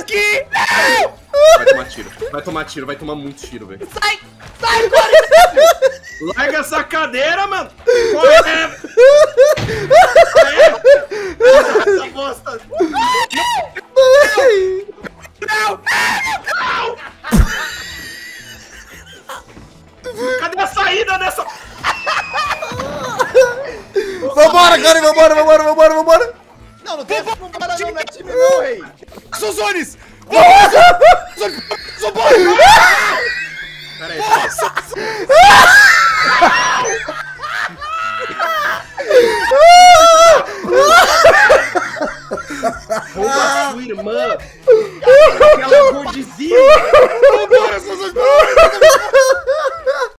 aqui! Vai tomar tiro, vai tomar tiro, vai tomar muito tiro, velho. Sai! Sai, corre! Larga essa cadeira, mano! Corre! Essa bosta! Não! Cadê a saída dessa? Vambora, cara, vambora. Não tem como parar não, não é time não, rei! Suzones! Pera aí. Rouba a sua irmã! Aquela gordizinha!